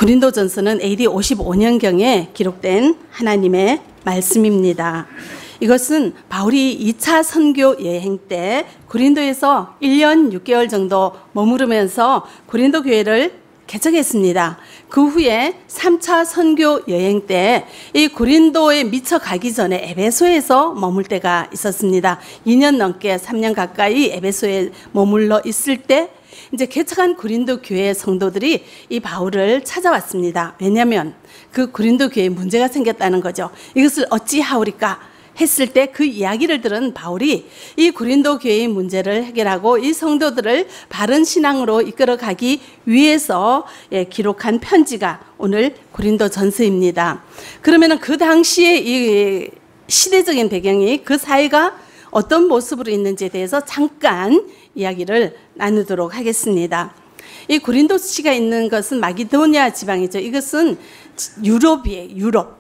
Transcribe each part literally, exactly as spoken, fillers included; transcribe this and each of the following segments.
고린도전서는 에이디 오십오 년경에 기록된 하나님의 말씀입니다. 이것은 바울이 이 차 선교 여행 때 고린도에서 일 년 육 개월 정도 머무르면서 고린도 교회를 개척했습니다. 그 후에 삼 차 선교 여행 때 이 고린도에 미처 가기 전에 에베소에서 머물 때가 있었습니다. 이 년 넘게 삼 년 가까이 에베소에 머물러 있을 때 이제 개척한 고린도 교회 성도들이 이 바울을 찾아왔습니다. 왜냐하면 그 고린도 교회에 문제가 생겼다는 거죠. 이것을 어찌하오리까 했을 때 그 이야기를 들은 바울이 이 고린도 교회의 문제를 해결하고 이 성도들을 바른 신앙으로 이끌어가기 위해서 예, 기록한 편지가 오늘 고린도전서입니다. 그러면 그 당시에 이 시대적인 배경이 그 사회가 어떤 모습으로 있는지에 대해서 잠깐 이야기를 나누도록 하겠습니다. 이 고린도시가 있는 것은 마게도니아 지방이죠. 이것은 유럽이에요. 유럽.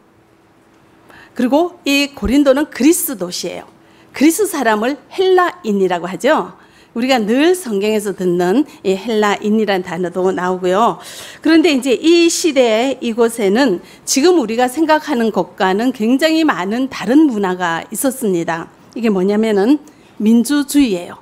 그리고 이 고린도는 그리스 도시예요. 그리스 사람을 헬라인이라고 하죠. 우리가 늘 성경에서 듣는 이 헬라인이라는 단어도 나오고요. 그런데 이제 이 시대에 이곳에는 지금 우리가 생각하는 것과는 굉장히 많은 다른 문화가 있었습니다. 이게 뭐냐면은 민주주의예요.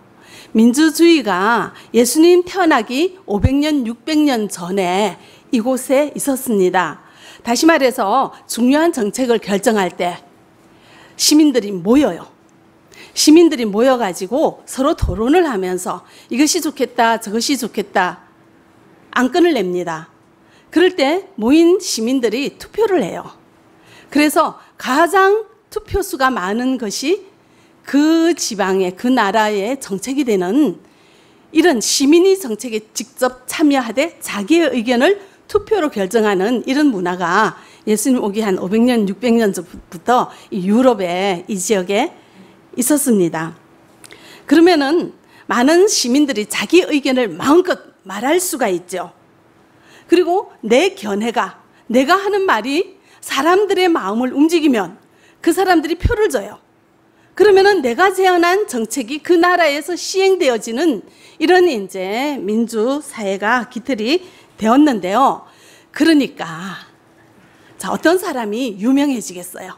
민주주의가 예수님 태어나기 오백 년, 육백 년 전에 이곳에 있었습니다. 다시 말해서 중요한 정책을 결정할 때 시민들이 모여요. 시민들이 모여가지고 서로 토론을 하면서 이것이 좋겠다, 저것이 좋겠다 안건을 냅니다. 그럴 때 모인 시민들이 투표를 해요. 그래서 가장 투표수가 많은 것이 그 지방의, 그 나라의 정책이 되는 이런 시민이 정책에 직접 참여하되 자기의 의견을 투표로 결정하는 이런 문화가 예수님 오기 한 오백 년, 육백 년 전부터 이 유럽의 이 지역에 있었습니다. 그러면은 많은 시민들이 자기 의견을 마음껏 말할 수가 있죠. 그리고 내 견해가, 내가 하는 말이 사람들의 마음을 움직이면 그 사람들이 표를 줘요. 그러면은 내가 제안한 정책이 그 나라에서 시행되어지는 이런 이제 민주사회가 기틀이 되었는데요. 그러니까 자, 어떤 사람이 유명해지겠어요?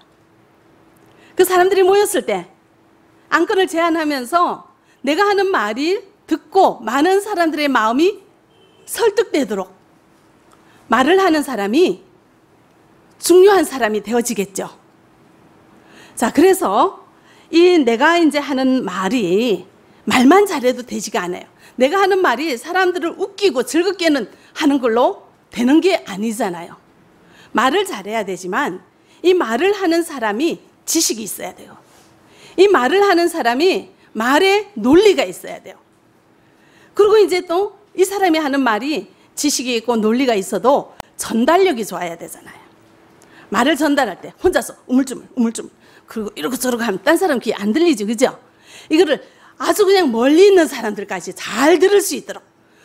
그 사람들이 모였을 때 안건을 제안하면서 내가 하는 말이 듣고 많은 사람들의 마음이 설득되도록 말을 하는 사람이 중요한 사람이 되어지겠죠. 자, 그래서 이 내가 이제 하는 말이 말만 잘해도 되지가 않아요. 내가 하는 말이 사람들을 웃기고 즐겁게는 하는 걸로 되는 게 아니잖아요. 말을 잘해야 되지만 이 말을 하는 사람이 지식이 있어야 돼요. 이 말을 하는 사람이 말에 논리가 있어야 돼요. 그리고 이제 또 이 사람이 하는 말이 지식이 있고 논리가 있어도 전달력이 좋아야 되잖아요. 말을 전달할 때 혼자서 우물쭈물 우물쭈물 그리고 이러고 저러고 하면 딴 사람 귀에 안 들리죠, 그죠? 이거를 아주 그냥 멀리 있는 사람들까지 잘 들을 수 있도록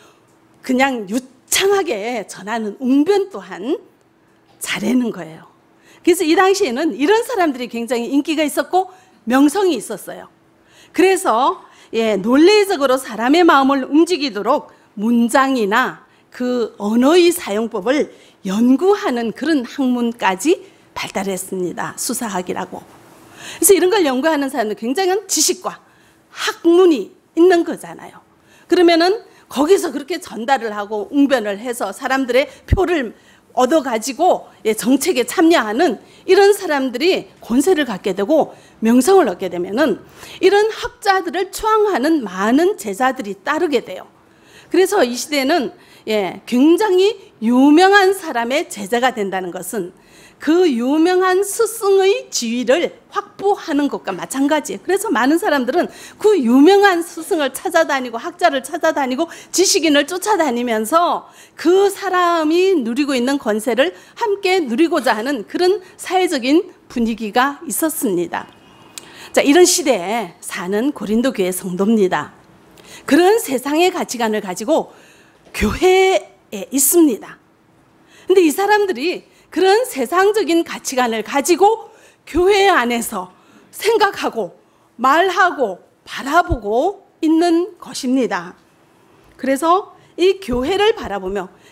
그냥 유창하게 전하는 웅변 또한 잘하는 거예요. 그래서 이 당시에는 이런 사람들이 굉장히 인기가 있었고 명성이 있었어요. 그래서 예, 논리적으로 사람의 마음을 움직이도록 문장이나 그 언어의 사용법을 연구하는 그런 학문까지 발달했습니다. 수사학이라고. 그래서 이런 걸 연구하는 사람은 굉장한 지식과 학문이 있는 거잖아요. 그러면은 거기서 그렇게 전달을 하고 웅변을 해서 사람들의 표를 얻어가지고 정책에 참여하는 이런 사람들이 권세를 갖게 되고 명성을 얻게 되면은 이런 학자들을 추앙하는 많은 제자들이 따르게 돼요. 그래서 이 시대는 예, 굉장히 유명한 사람의 제자가 된다는 것은 그 유명한 스승의 지위를 확보하는 것과 마찬가지예요. 그래서 많은 사람들은 그 유명한 스승을 찾아다니고 학자를 찾아다니고 지식인을 쫓아다니면서 그 사람이 누리고 있는 권세를 함께 누리고자 하는 그런 사회적인 분위기가 있었습니다. 자, 이런 시대에 사는 고린도 교회 성도입니다. 그런 세상의 가치관을 가지고 교회에 있습니다. 근데 이 사람들이 그런 세상적인 가치관을 가지고 교회 안에서 생각하고 말하고 바라보고 있는 것입니다. 그래서 이 교회를 바라보며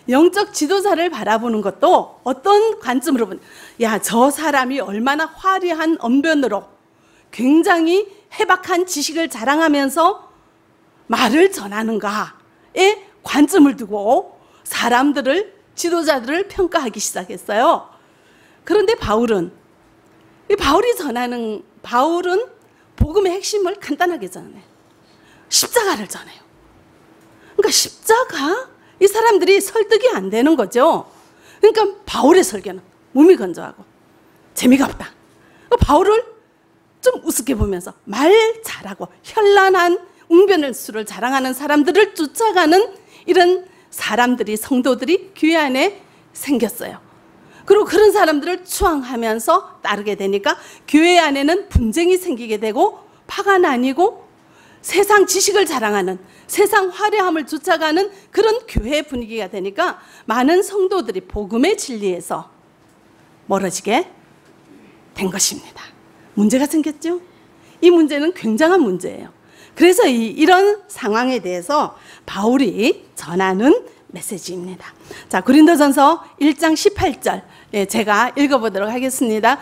영적 지도자를 바라보는 것도 어떤 관점으로 보냐, 야, 저 사람이 얼마나 화려한 언변으로 굉장히 해박한 지식을 자랑하면서 말을 전하는가에 관점을 두고 사람들을, 지도자들을 평가하기 시작했어요. 그런데 바울은, 이 바울이 전하는, 바울은 복음의 핵심을 간단하게 전해요. 십자가를 전해요. 그러니까 십자가, 이 사람들이 설득이 안 되는 거죠. 그러니까 바울의 설교는 무미건조하고 재미가 없다. 바울을 좀 우습게 보면서 말 잘하고 현란한 웅변수를 자랑하는 사람들을 쫓아가는 이런 사람들이, 성도들이 교회 안에 생겼어요. 그리고 그런 사람들을 추앙하면서 따르게 되니까 교회 안에는 분쟁이 생기게 되고 파가 나뉘고 세상 지식을 자랑하는, 세상 화려함을 쫓아가는 그런 교회 분위기가 되니까 많은 성도들이 복음의 진리에서 멀어지게 된 것입니다. 문제가 생겼죠? 이 문제는 굉장한 문제예요. 그래서 이, 이런 상황에 대해서 바울이 전하는 메시지입니다. 자, 고린도전서 일 장 십팔 절, 예, 제가 읽어보도록 하겠습니다.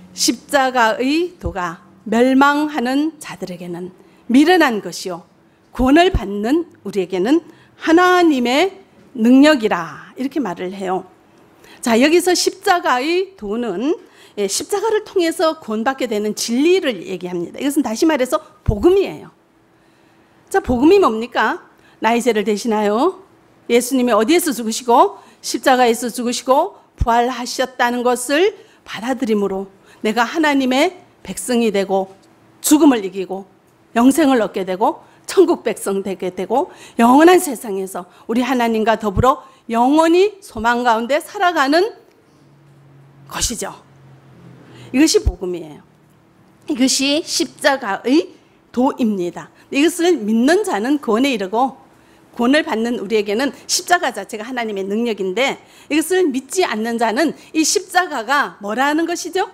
십자가의 도가 멸망하는 자들에게는 미련한 것이요 구원을 받는 우리에게는 하나님의 능력이라, 이렇게 말을 해요. 자, 여기서 십자가의 도는, 예, 십자가를 통해서 구원받게 되는 진리를 얘기합니다. 이것은 다시 말해서 복음이에요. 자, 복음이 뭡니까? 나의 죄를 대신하여 예수님이 어디에서 죽으시고 십자가에서 죽으시고 부활하셨다는 것을 받아들임으로 내가 하나님의 백성이 되고 죽음을 이기고 영생을 얻게 되고 천국 백성 되게 되고 영원한 세상에서 우리 하나님과 더불어 영원히 소망 가운데 살아가는 것이죠. 이것이 복음이에요. 이것이 십자가의 도입니다. 이것을 믿는 자는 구원에 이르고 구원을 받는 우리에게는 십자가 자체가 하나님의 능력인데, 이것을 믿지 않는 자는 이 십자가가 뭐라는 것이죠?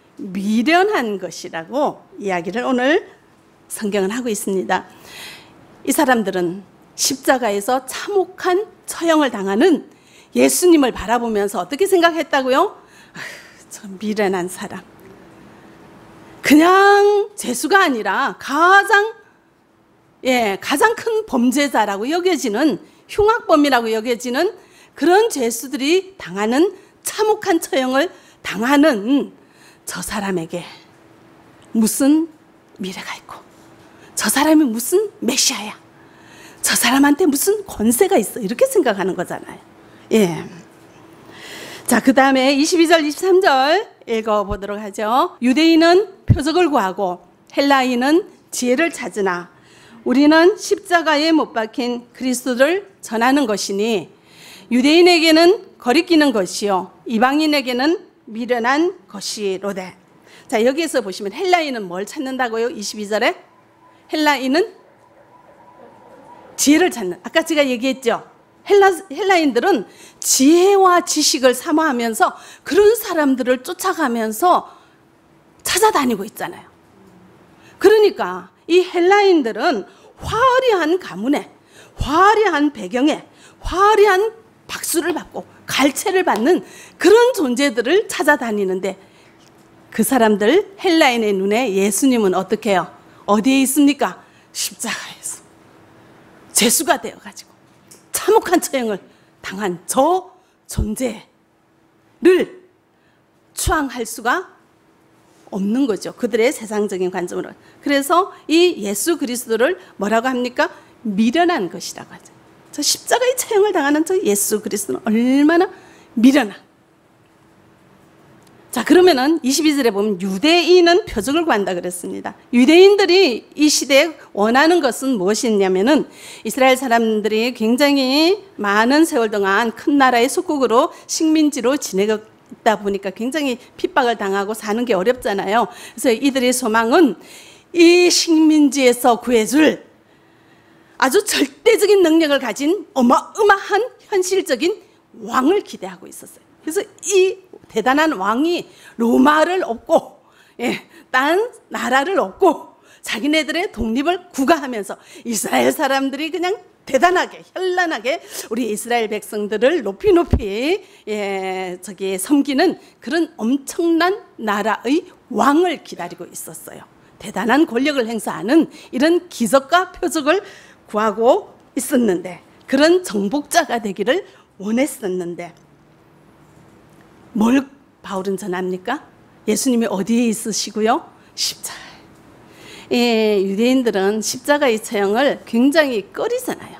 미련한 것이라고 이야기를 오늘 성경은 하고 있습니다. 이 사람들은 십자가에서 참혹한 처형을 당하는 예수님을 바라보면서 어떻게 생각했다고요? 아휴, 저 미련한 사람, 그냥 죄수가 아니라 가장 예, 가장 큰 범죄자라고 여겨지는, 흉악범이라고 여겨지는 그런 죄수들이 당하는 참혹한 처형을 당하는 저 사람에게 무슨 미래가 있고, 저 사람이 무슨 메시아야, 저 사람한테 무슨 권세가 있어, 이렇게 생각하는 거잖아요. 예. 자, 그 다음에 이십이 절 이십삼 절 읽어보도록 하죠. 유대인은 표적을 구하고 헬라인은 지혜를 찾으나 우리는 십자가에 못 박힌 그리스도를 전하는 것이니 유대인에게는 거리끼는 것이요 이방인에게는 미련한 것이로되. 자, 여기에서 보시면 헬라인은 뭘 찾는다고요? 이십이 절에 헬라인은 지혜를 찾는, 아까 제가 얘기했죠. 헬라, 헬라인들은 지혜와 지식을 사모하면서 그런 사람들을 쫓아가면서 찾아다니고 있잖아요. 그러니까 이 헬라인들은 화려한 가문에, 화려한 배경에, 화려한 박수를 받고 갈채를 받는 그런 존재들을 찾아다니는데, 그 사람들 헬라인의 눈에 예수님은 어떻게 해요? 어디에 있습니까? 십자가에서 죄수가 되어가지고 참혹한 처형을 당한 저 존재를 추앙할 수가 없는 거죠. 그들의 세상적인 관점으로. 그래서 이 예수 그리스도를 뭐라고 합니까? 미련한 것이라고 하죠. 저 십자가의 처형을 당하는 저 예수 그리스도는 얼마나 미련한. 자, 그러면은 이십이 절에 보면 유대인은 표적을 구한다 그랬습니다. 유대인들이 이 시대에 원하는 것은 무엇이냐면은 이스라엘 사람들이 굉장히 많은 세월 동안 큰 나라의 속국으로 식민지로 지내고 있다 보니까 굉장히 핍박을 당하고 사는 게 어렵잖아요. 그래서 이들의 소망은 이 식민지에서 구해줄 아주 절대적인 능력을 가진 어마어마한 현실적인 왕을 기대하고 있었어요. 그래서 이 대단한 왕이 로마를 얻고, 예, 딴 나라를 얻고 자기네들의 독립을 구가하면서 이스라엘 사람들이 그냥 대단하게 현란하게 우리 이스라엘 백성들을 높이 높이 예, 저기 섬기는 그런 엄청난 나라의 왕을 기다리고 있었어요. 대단한 권력을 행사하는 이런 기적과 표적을 구하고 있었는데, 그런 정복자가 되기를 원했었는데, 뭘 바울은 전합니까? 예수님이 어디에 있으시고요? 십자가에. 예, 유대인들은 십자가의 처형을 굉장히 꺼리잖아요.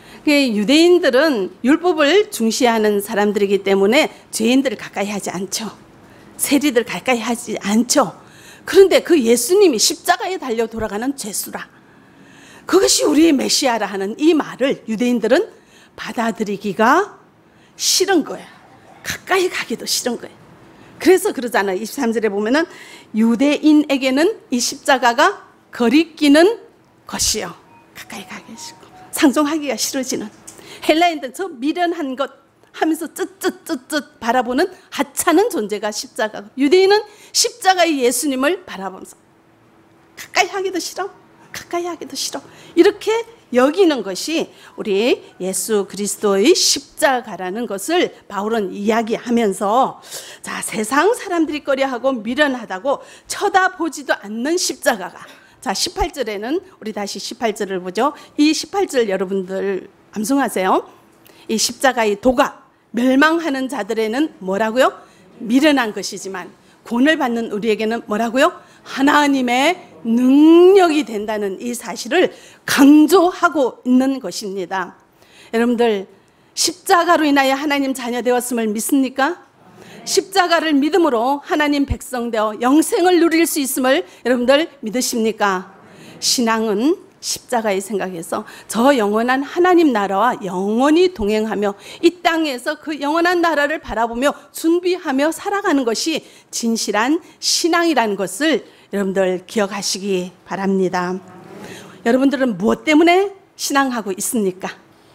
유대인들은 율법을 중시하는 사람들이기 때문에 죄인들을 가까이 하지 않죠. 세리들 가까이 하지 않죠. 그런데 그 예수님이 십자가에 달려 돌아가는 죄수라, 그것이 우리의 메시아라 하는 이 말을 유대인들은 받아들이기가 싫은 거예요. 가까이 가기도 싫은 거예요. 그래서 그러잖아요. 이십삼 절에 보면은 유대인에게는 이 십자가가 거리끼는 것이요, 가까이 가기 싫고 상종하기가 싫어지는, 헬라인들은 저 미련한 것 하면서 쯧쯧쯧쯧 바라보는 하찮은 존재가 십자가고, 유대인은 십자가의 예수님을 바라보면서 가까이 하기도 싫어, 가까이 하기도 싫어, 이렇게 여기는 것이 우리 예수 그리스도의 십자가라는 것을 바울은 이야기하면서, 자, 세상 사람들이 꺼려하고 미련하다고 쳐다보지도 않는 십자가가, 자, 십팔 절에는 우리 다시 십팔 절을 보죠. 이 십팔 절 여러분들 암송하세요. 이 십자가의 도가 멸망하는 자들에는 뭐라고요? 미련한 것이지만 구원을 받는 우리에게는 뭐라고요? 하나님의 능력이 된다는 이 사실을 강조하고 있는 것입니다. 여러분들, 십자가로 인하여 하나님 자녀 되었음을 믿습니까? 십자가를 믿음으로 하나님 백성 되어 영생을 누릴 수 있음을 여러분들 믿으십니까? 신앙은 십자가의 생각에서 저 영원한 하나님 나라와 영원히 동행하며 이 땅에서 그 영원한 나라를 바라보며 준비하며 살아가는 것이 진실한 신앙이라는 것을 여러분들 기억하시기 바랍니다. 여러분들은 무엇 때문에 신앙하고 있습니까?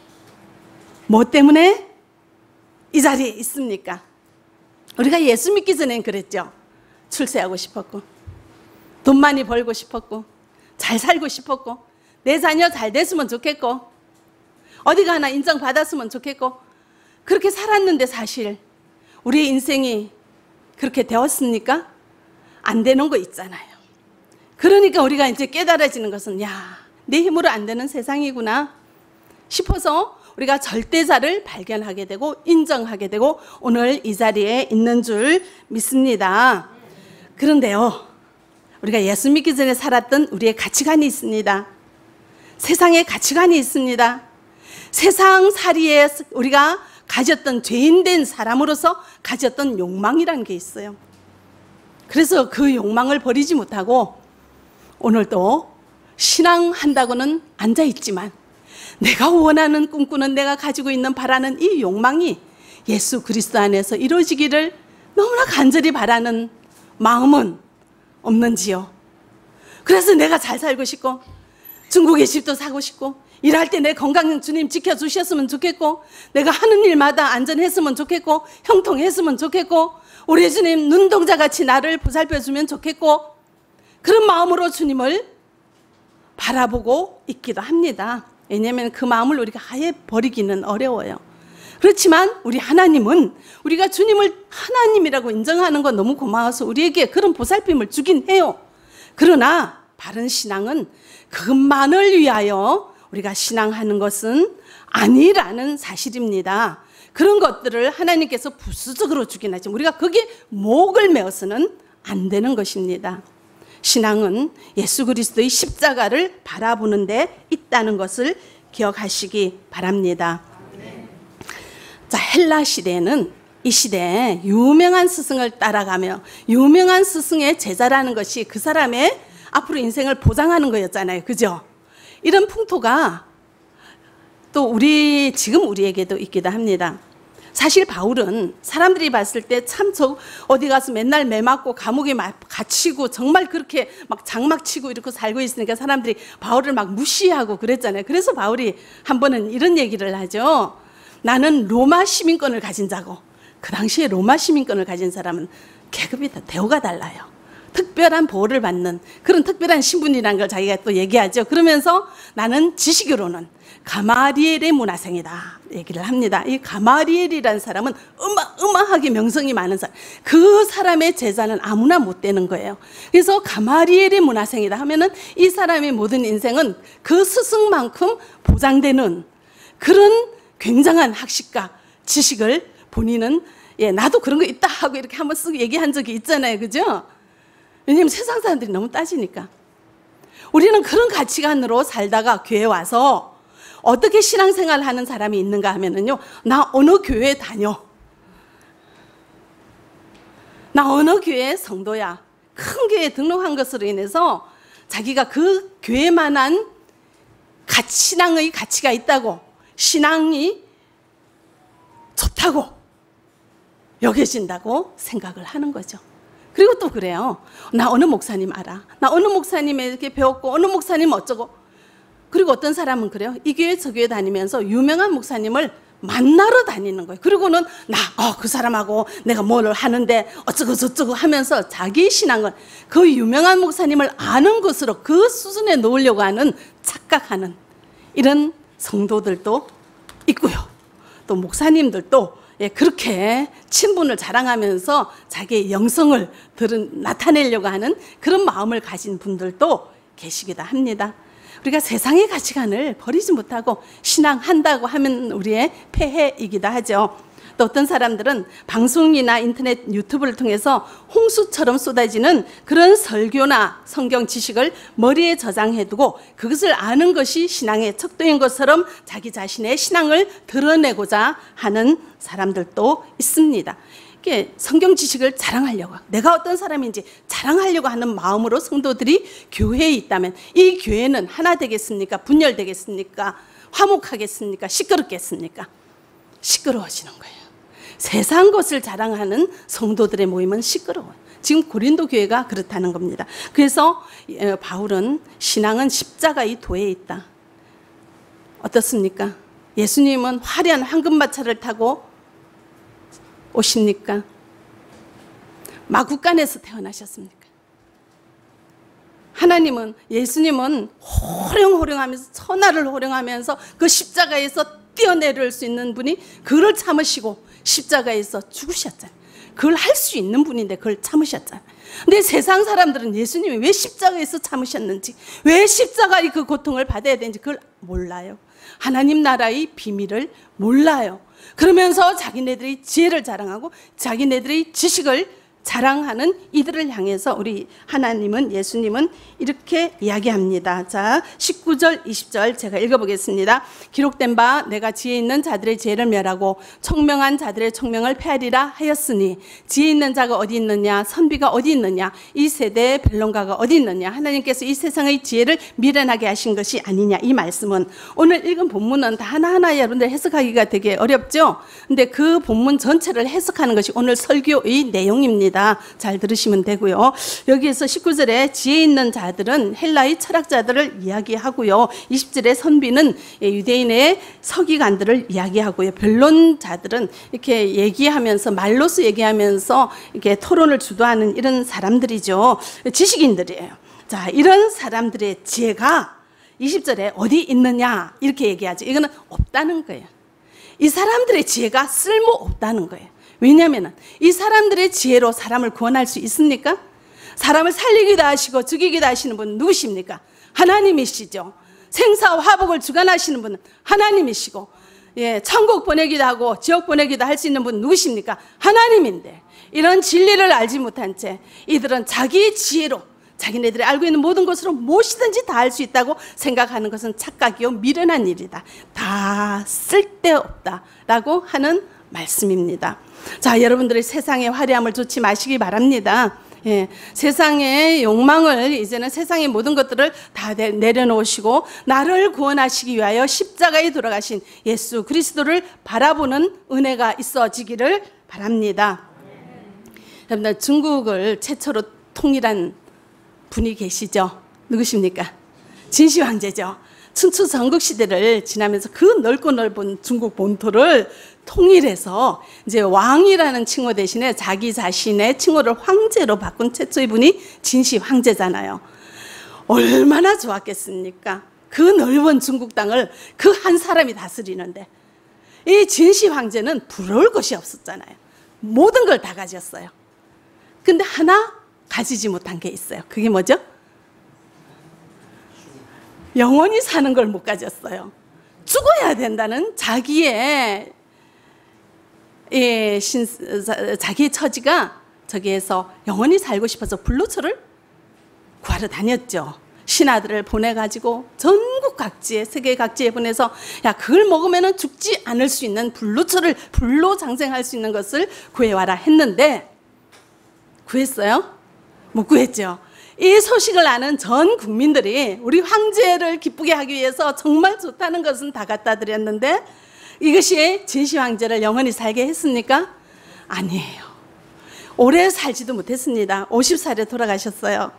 무엇 때문에 이 자리에 있습니까? 우리가 예수 믿기 전엔 그랬죠. 출세하고 싶었고, 돈 많이 벌고 싶었고, 잘 살고 싶었고, 내 자녀 잘 됐으면 좋겠고, 어디 가나 인정받았으면 좋겠고, 그렇게 살았는데 사실 우리의 인생이 그렇게 되었습니까? 안 되는 거 있잖아요. 그러니까 우리가 이제 깨달아지는 것은, 야, 내 힘으로 안 되는 세상이구나 싶어서 우리가 절대자를 발견하게 되고 인정하게 되고 오늘 이 자리에 있는 줄 믿습니다. 그런데요, 우리가 예수 믿기 전에 살았던 우리의 가치관이 있습니다. 세상의 가치관이 있습니다. 세상살이에 우리가 가졌던, 죄인된 사람으로서 가졌던 욕망이라는 게 있어요. 그래서 그 욕망을 버리지 못하고 오늘도 신앙한다고는 앉아있지만 내가 원하는, 꿈꾸는, 내가 가지고 있는, 바라는 이 욕망이 예수 그리스도 안에서 이루어지기를 너무나 간절히 바라는 마음은 없는지요? 그래서 내가 잘 살고 싶고, 중국의 집도 사고 싶고, 일할 때 내 건강 주님 지켜주셨으면 좋겠고, 내가 하는 일마다 안전했으면 좋겠고, 형통했으면 좋겠고, 우리 주님 눈동자같이 나를 보살펴주면 좋겠고, 그런 마음으로 주님을 바라보고 있기도 합니다. 왜냐하면 그 마음을 우리가 아예 버리기는 어려워요. 그렇지만 우리 하나님은 우리가 주님을 하나님이라고 인정하는 건 너무 고마워서 우리에게 그런 보살핌을 주긴 해요. 그러나 바른 신앙은 그것만을 위하여 우리가 신앙하는 것은 아니라는 사실입니다. 그런 것들을 하나님께서 부수적으로 주긴 하지만 우리가 거기에 목을 메어서는 안 되는 것입니다. 신앙은 예수 그리스도의 십자가를 바라보는 데 있다는 것을 기억하시기 바랍니다. 자, 헬라 시대에는 이 시대에 유명한 스승을 따라가며 유명한 스승의 제자라는 것이 그 사람의 앞으로 인생을 보장하는 거였잖아요. 그죠? 이런 풍토가 또 우리 지금 우리에게도 있기도 합니다. 사실 바울은 사람들이 봤을 때 참 저 어디 가서 맨날 매 맞고 감옥에 갇히고 정말 그렇게 막 장막 치고 이렇게 살고 있으니까 사람들이 바울을 막 무시하고 그랬잖아요. 그래서 바울이 한 번은 이런 얘기를 하죠. 나는 로마 시민권을 가진 자고, 그 당시에 로마 시민권을 가진 사람은 계급이 다 대우가 달라요. 특별한 보호를 받는 그런 특별한 신분이라는 걸 자기가 또 얘기하죠. 그러면서 나는 지식으로는 가마리엘의 문화생이다 얘기를 합니다. 이 가마리엘이라는 사람은 어마어마하게 명성이 많은 사람, 그 사람의 제자는 아무나 못 되는 거예요. 그래서 가마리엘의 문화생이다 하면은 이 사람의 모든 인생은 그 스승만큼 보장되는 그런 굉장한 학식과 지식을 본인은, 예, 나도 그런 거 있다 하고 이렇게 한번 쓱 얘기한 적이 있잖아요. 그죠? 왜냐하면 세상 사람들이 너무 따지니까. 우리는 그런 가치관으로 살다가 교회 와서 어떻게 신앙생활을 하는 사람이 있는가 하면은요, 나 어느 교회 다녀. 나 어느 교회 성도야. 큰 교회에 등록한 것으로 인해서 자기가 그 교회만한 가치, 신앙의 가치가 있다고, 신앙이 좋다고 여겨진다고 생각을 하는 거죠. 그리고 또 그래요. 나 어느 목사님 알아. 나 어느 목사님에게 배웠고 어느 목사님 어쩌고. 그리고 어떤 사람은 그래요. 이 교회 저 교회 다니면서 유명한 목사님을 만나러 다니는 거예요. 그리고는 나, 어, 그 사람하고 내가 뭘 하는데 어쩌고 저쩌고 하면서 자기 신앙을 그 유명한 목사님을 아는 것으로 그 수준에 놓으려고 하는 착각하는 이런 성도들도 있고요. 또 목사님들도, 예, 그렇게 친분을 자랑하면서 자기의 영성을 드러, 나타내려고 하는 그런 마음을 가진 분들도 계시기도 합니다. 우리가 세상의 가치관을 버리지 못하고 신앙한다고 하면 우리의 폐해이기도 하죠. 또 어떤 사람들은 방송이나 인터넷 유튜브를 통해서 홍수처럼 쏟아지는 그런 설교나 성경 지식을 머리에 저장해두고 그것을 아는 것이 신앙의 척도인 것처럼 자기 자신의 신앙을 드러내고자 하는 사람들도 있습니다. 이게 성경 지식을 자랑하려고, 내가 어떤 사람인지 자랑하려고 하는 마음으로 성도들이 교회에 있다면 이 교회는 하나 되겠습니까? 분열되겠습니까? 화목하겠습니까? 시끄럽겠습니까? 시끄러워지는 거예요. 세상 것을 자랑하는 성도들의 모임은 시끄러워요. 지금 고린도 교회가 그렇다는 겁니다. 그래서 바울은 신앙은 십자가의 도에 있다. 어떻습니까? 예수님은 화려한 황금마차를 타고 오십니까? 마구간에서 태어나셨습니까? 하나님은, 예수님은 호령호령하면서, 천하를 호령하면서 그 십자가에서 뛰어내릴 수 있는 분이 그걸 참으시고 십자가에서 죽으셨잖아요. 그걸 할 수 있는 분인데 그걸 참으셨잖아요. 근데 세상 사람들은 예수님이 왜 십자가에서 참으셨는지, 왜 십자가의 그 고통을 받아야 되는지 그걸 몰라요. 하나님 나라의 비밀을 몰라요. 그러면서 자기네들의 지혜를 자랑하고 자기네들의 지식을 자랑하는 이들을 향해서 우리 하나님은, 예수님은 이렇게 이야기합니다. 자, 십구 절 이십 절 제가 읽어보겠습니다. 기록된 바 내가 지혜 있는 자들의 지혜를 멸하고 총명한 자들의 총명을 폐하리라 하였으니 지혜 있는 자가 어디 있느냐, 선비가 어디 있느냐, 이 세대의 변론가가 어디 있느냐. 하나님께서 이 세상의 지혜를 미련하게 하신 것이 아니냐. 이 말씀은, 오늘 읽은 본문은 다 하나하나 여러분들 해석하기가 되게 어렵죠. 근데 그 본문 전체를 해석하는 것이 오늘 설교의 내용입니다. 잘 들으시면 되고요. 여기에서 십구 절에 지혜 있는 자들은 헬라의 철학자들을 이야기하고요. 이십 절에 선비는 유대인의 서기관들을 이야기하고요. 변론자들은 이렇게 얘기하면서, 말로서 얘기하면서 이렇게 토론을 주도하는 이런 사람들이죠. 지식인들이에요. 자, 이런 사람들의 지혜가 이십 절에 어디 있느냐 이렇게 얘기하죠. 이거는 없다는 거예요. 이 사람들의 지혜가 쓸모없다는 거예요. 왜냐하면 이 사람들의 지혜로 사람을 구원할 수 있습니까? 사람을 살리기도 하시고 죽이기도 하시는 분은 누구십니까? 하나님이시죠. 생사와 화복을 주관하시는 분은 하나님이시고, 예, 천국 보내기도 하고 지옥 보내기도 할 수 있는 분은 누구십니까? 하나님인데, 이런 진리를 알지 못한 채 이들은 자기 지혜로 자기네들이 알고 있는 모든 것으로 무엇이든지 다 할 수 있다고 생각하는 것은 착각이요 미련한 일이다. 다 쓸데없다라고 하는 말씀입니다. 자, 여러분들의 세상의 화려함을 좇지 마시기 바랍니다. 예, 세상의 욕망을, 이제는 세상의 모든 것들을 다 내려놓으시고 나를 구원하시기 위하여 십자가에 돌아가신 예수 그리스도를 바라보는 은혜가 있어지기를 바랍니다. 여러분들, 중국을 최초로 통일한 분이 계시죠? 누구십니까? 진시 황제죠. 춘추 전국 시대를 지나면서 그 넓고 넓은 중국 본토를 통일해서 이제 왕이라는 칭호 대신에 자기 자신의 칭호를 황제로 바꾼 최초의 분이 진시 황제잖아요. 얼마나 좋았겠습니까? 그 넓은 중국 땅을 그 한 사람이 다스리는데, 이 진시 황제는 부러울 것이 없었잖아요. 모든 걸 다 가졌어요. 근데 하나 가지지 못한 게 있어요. 그게 뭐죠? 영원히 사는 걸 못 가졌어요. 죽어야 된다는 자기의 예, 신, 자기의 처지가 저기에서 영원히 살고 싶어서 불로초를 구하러 다녔죠. 신하들을 보내가지고 전국 각지에, 세계 각지에 보내서 야, 그걸 먹으면 죽지 않을 수 있는 불로초를, 불로 장생할 수 있는 것을 구해와라 했는데, 구했어요? 못 구했죠. 이 소식을 아는 전 국민들이 우리 황제를 기쁘게 하기 위해서 정말 좋다는 것은 다 갖다 드렸는데, 이것이 진시 황제를 영원히 살게 했습니까? 아니에요. 오래 살지도 못했습니다. 오십 살에 돌아가셨어요.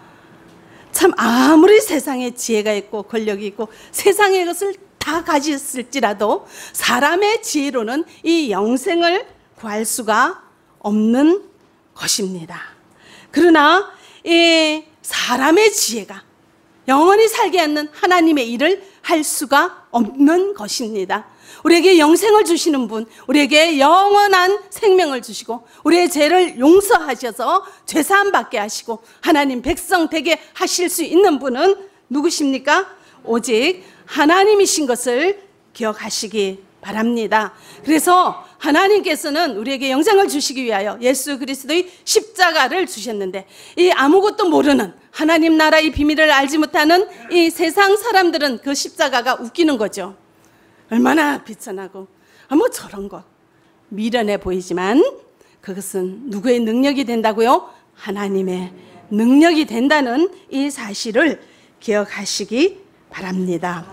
참 아무리 세상에 지혜가 있고 권력이 있고 세상의 것을 다 가졌을지라도 사람의 지혜로는 이 영생을 구할 수가 없는 것입니다. 그러나 이 사람의 지혜가 영원히 살게 하는 하나님의 일을 할 수가 없는 것입니다. 우리에게 영생을 주시는 분, 우리에게 영원한 생명을 주시고 우리의 죄를 용서하셔서 죄사함 받게 하시고 하나님 백성 되게 하실 수 있는 분은 누구십니까? 오직 하나님이신 것을 기억하시기 바랍니다. 그래서 하나님께서는 우리에게 영생을 주시기 위하여 예수 그리스도의 십자가를 주셨는데, 이 아무것도 모르는 하나님 나라의 비밀을 알지 못하는 이 세상 사람들은 그 십자가가 웃기는 거죠. 얼마나 비천하고 아, 뭐 저런 거 미련해 보이지만 그것은 누구의 능력이 된다고요? 하나님의 능력이 된다는 이 사실을 기억하시기 바랍니다.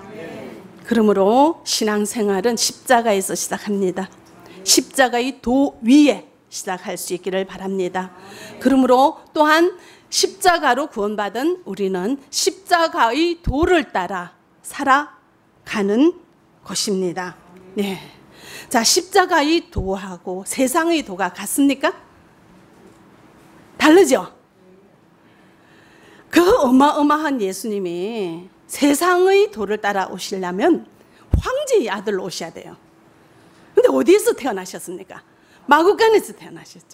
그러므로 신앙생활은 십자가에서 시작합니다. 십자가의 도 위에 시작할 수 있기를 바랍니다. 그러므로 또한 십자가로 구원받은 우리는 십자가의 도를 따라 살아가는 것입니다. 네. 자, 십자가의 도하고 세상의 도가 같습니까? 다르죠? 그 어마어마한 예수님이 세상의 도를 따라 오시려면 황제의 아들로 오셔야 돼요. 근데 어디에서 태어나셨습니까? 마구간에서 태어나셨죠.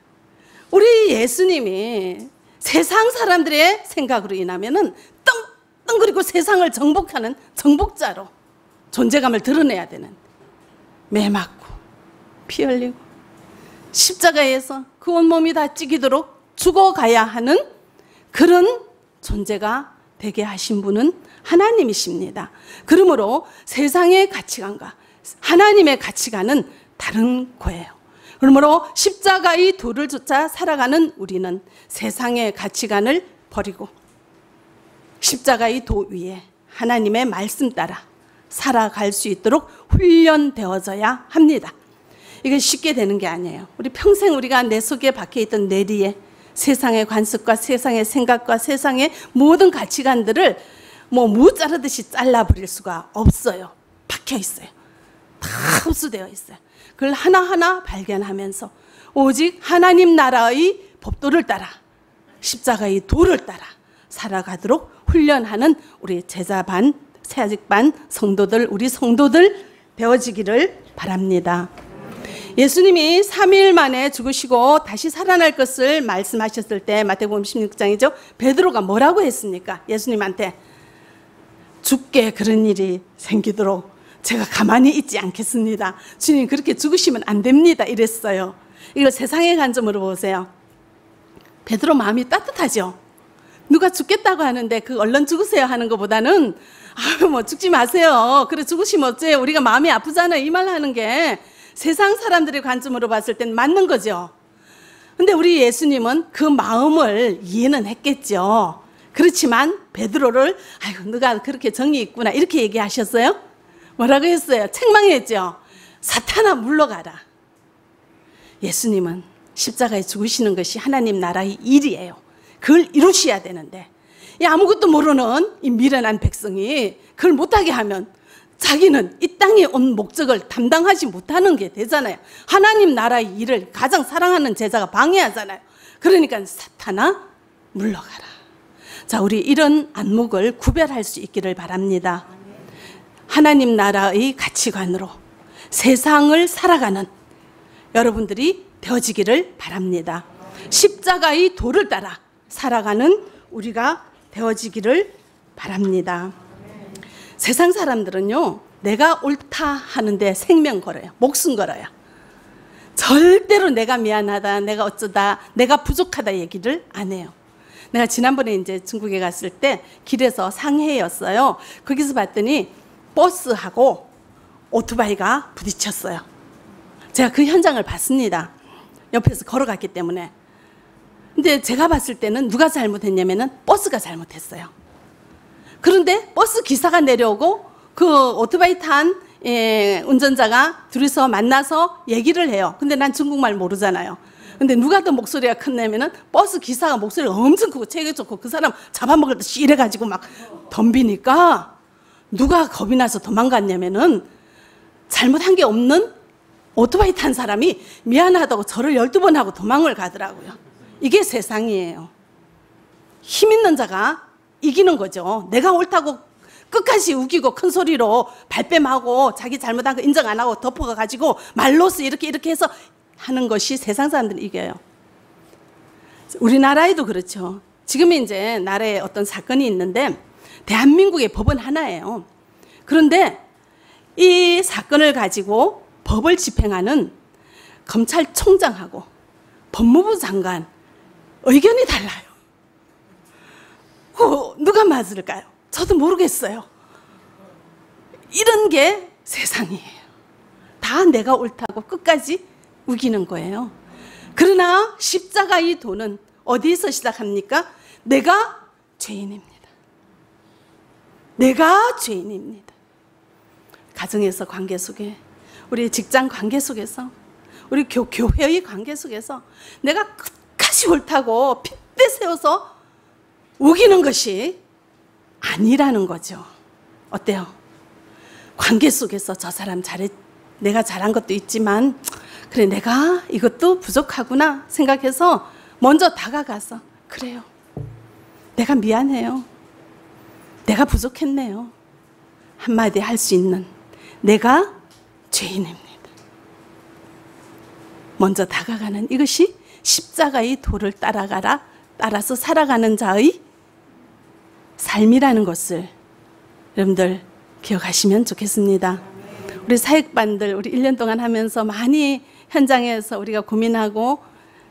우리 예수님이 세상 사람들의 생각으로 인하면은 떵떵거리고 세상을 정복하는 정복자로 존재감을 드러내야 되는, 매 맞고 피 흘리고 십자가에서 그 온몸이 다 찢기도록 죽어가야 하는 그런 존재가 되게 하신 분은 하나님이십니다. 그러므로 세상의 가치관과 하나님의 가치관은 다른 거예요. 그러므로 십자가의 도를 쫓아 살아가는 우리는 세상의 가치관을 버리고 십자가의 도 위에 하나님의 말씀 따라 살아갈 수 있도록 훈련되어져야 합니다. 이게 쉽게 되는 게 아니에요. 우리 평생 우리가 내 속에 박혀있던 뇌리에 세상의 관습과 세상의 생각과 세상의 모든 가치관들을 뭐 무 자르듯이 잘라버릴 수가 없어요. 박혀있어요. 다 흡수되어 있어요. 그걸 하나하나 발견하면서 오직 하나님 나라의 법도를 따라 십자가의 도를 따라 살아가도록 훈련하는 우리 제자반, 세아직반 성도들, 우리 성도들 되어지기를 바랍니다. 예수님이 삼 일 만에 죽으시고 다시 살아날 것을 말씀하셨을 때 마태복음 십육 장이죠. 베드로가 뭐라고 했습니까? 예수님한테 죽게 그런 일이 생기도록 제가 가만히 있지 않겠습니다. 주님 그렇게 죽으시면 안 됩니다. 이랬어요. 이걸 세상의 관점으로 보세요. 베드로 마음이 따뜻하죠. 누가 죽겠다고 하는데 그 얼른 죽으세요 하는 것보다는 아유 뭐 죽지 마세요. 그래 죽으시면 어째 우리가 마음이 아프잖아요. 이 말 하는 게 세상 사람들의 관점으로 봤을 땐 맞는 거죠. 근데 우리 예수님은 그 마음을 이해는 했겠죠. 그렇지만 베드로를 아이고 너가 그렇게 정이 있구나 이렇게 얘기하셨어요? 뭐라고 했어요? 책망했죠. 사탄아 물러가라. 예수님은 십자가에 죽으시는 것이 하나님 나라의 일이에요. 그걸 이루셔야 되는데 이 아무것도 모르는 이 미련한 백성이 그걸 못하게 하면 자기는 이 땅에 온 목적을 담당하지 못하는 게 되잖아요. 하나님 나라의 일을 가장 사랑하는 제자가 방해하잖아요. 그러니까 사탄아 물러가라. 자, 우리 이런 안목을 구별할 수 있기를 바랍니다. 하나님 나라의 가치관으로 세상을 살아가는 여러분들이 되어지기를 바랍니다. 십자가의 도를 따라 살아가는 우리가 되어지기를 바랍니다. 세상 사람들은요, 내가 옳다 하는데 생명 걸어요. 목숨 걸어요. 절대로 내가 미안하다, 내가 어쩌다, 내가 부족하다 얘기를 안 해요. 내가 지난번에 이제 중국에 갔을 때 길에서 상해였어요. 거기서 봤더니 버스하고 오토바이가 부딪혔어요. 제가 그 현장을 봤습니다. 옆에서 걸어갔기 때문에. 근데 제가 봤을 때는 누가 잘못했냐면은 버스가 잘못했어요. 그런데 버스 기사가 내려오고 그 오토바이 탄 예, 운전자가 둘이서 만나서 얘기를 해요. 근데 난 중국말 모르잖아요. 근데 누가 더 목소리가 컸냐면은 버스 기사가 목소리가 엄청 크고 체격이 좋고 그 사람 잡아먹을 듯이 이래가지고 막 덤비니까 누가 겁이 나서 도망갔냐면은 잘못한 게 없는 오토바이 탄 사람이 미안하다고 절을 열두 번 하고 도망을 가더라고요. 이게 세상이에요. 힘 있는 자가 이기는 거죠. 내가 옳다고 끝까지 우기고 큰 소리로 발뺌하고 자기 잘못한 거 인정 안 하고 덮어가지고 말로써 이렇게 이렇게 해서 하는 것이 세상 사람들이 이겨요. 우리나라에도 그렇죠. 지금 이제 나라에 어떤 사건이 있는데 대한민국의 법은 하나예요. 그런데 이 사건을 가지고 법을 집행하는 검찰총장하고 법무부 장관 의견이 달라요. 어, 누가 맞을까요? 저도 모르겠어요. 이런 게 세상이에요. 다 내가 옳다고 끝까지 우기는 거예요. 그러나 십자가의 도는 어디서 시작합니까? 내가 죄인입니다. 내가 죄인입니다. 가정에서 관계 속에, 우리 직장 관계 속에서, 우리 교, 교회의 관계 속에서 내가 끝까지 옳다고 핏대 세워서 우기는 것이 아니라는 거죠. 어때요? 관계 속에서 저 사람 잘했, 내가 잘한 것도 있지만 그래 내가 이것도 부족하구나 생각해서 먼저 다가가서 그래요. 내가 미안해요. 내가 부족했네요. 한마디 할 수 있는 내가 죄인입니다. 먼저 다가가는 이것이 십자가의 도를 따라가라, 따라서 살아가는 자의 삶이라는 것을 여러분들 기억하시면 좋겠습니다. 우리 사역반들 우리 일 년 동안 하면서 많이 현장에서 우리가 고민하고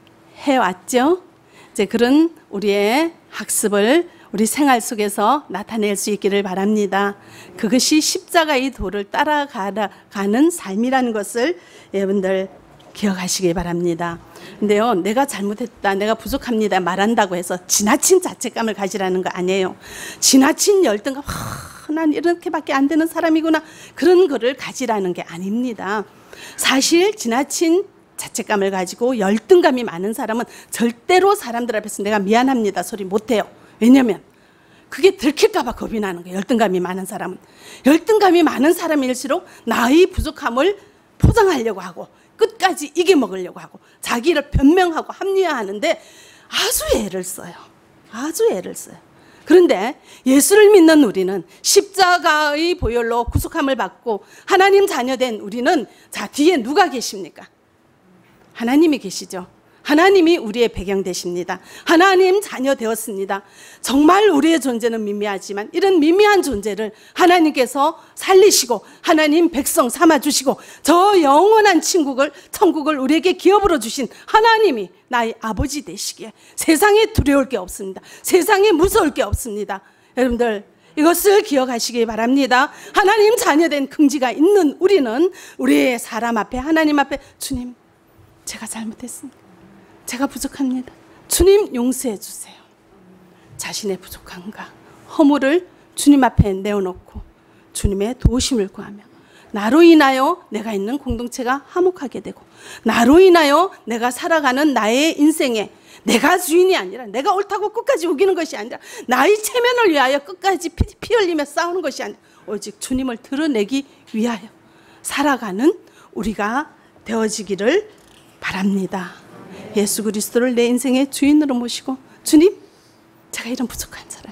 해왔죠. 이제 그런 우리의 학습을 우리 생활 속에서 나타낼 수 있기를 바랍니다. 그것이 십자가의 도를 따라가는 삶이라는 것을 여러분들 기억하시기 바랍니다. 근데요, 내가 잘못했다, 내가 부족합니다 말한다고 해서 지나친 자책감을 가지라는 거 아니에요. 지나친 열등감, 아, 난 이렇게밖에 안 되는 사람이구나, 그런 거를 가지라는 게 아닙니다. 사실 지나친 자책감을 가지고 열등감이 많은 사람은 절대로 사람들 앞에서 내가 미안합니다 소리 못해요. 왜냐면 그게 들킬까 봐 겁이 나는 거예요. 열등감이 많은 사람은. 열등감이 많은 사람일수록 나의 부족함을 포장하려고 하고 끝까지 이겨먹으려고 하고 자기를 변명하고 합리화하는데 아주 애를 써요. 아주 애를 써요. 그런데 예수를 믿는 우리는 십자가의 보혈로 구속함을 받고 하나님 자녀된 우리는 자 뒤에 누가 계십니까? 하나님이 계시죠. 하나님이 우리의 배경 되십니다. 하나님 자녀 되었습니다. 정말 우리의 존재는 미미하지만 이런 미미한 존재를 하나님께서 살리시고 하나님 백성 삼아주시고 저 영원한 천국을, 천국을 우리에게 기업으로 주신 하나님이 나의 아버지 되시기에 세상에 두려울 게 없습니다. 세상에 무서울 게 없습니다. 여러분들 이것을 기억하시기 바랍니다. 하나님 자녀된 긍지가 있는 우리는 우리의 사람 앞에 하나님 앞에 주님 제가 잘못했습니다. 제가 부족합니다. 주님 용서해 주세요. 자신의 부족함과 허물을 주님 앞에 내어놓고 주님의 도우심을 구하며 나로 인하여 내가 있는 공동체가 화목하게 되고 나로 인하여 내가 살아가는 나의 인생에 내가 주인이 아니라, 내가 옳다고 끝까지 우기는 것이 아니라, 나의 체면을 위하여 끝까지 피, 피 흘리며 싸우는 것이 아니라 오직 주님을 드러내기 위하여 살아가는 우리가 되어지기를 바랍니다. 예수 그리스도를 내 인생의 주인으로 모시고, 주님, 제가 이런 부족한 사람,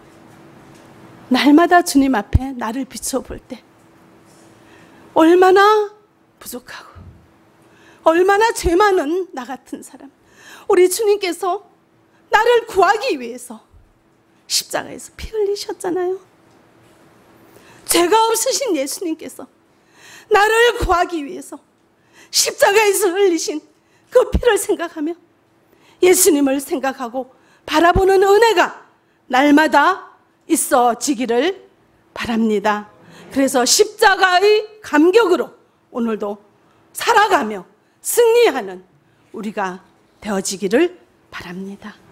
날마다 주님 앞에 나를 비춰볼 때 얼마나 부족하고 얼마나 죄 많은 나 같은 사람, 우리 주님께서 나를 구하기 위해서 십자가에서 피 흘리셨잖아요. 죄가 없으신 예수님께서 나를 구하기 위해서 십자가에서 흘리신 그 피를 생각하며 예수님을 생각하고 바라보는 은혜가 날마다 있어지기를 바랍니다. 그래서 십자가의 감격으로 오늘도 살아가며 승리하는 우리가 되어지기를 바랍니다.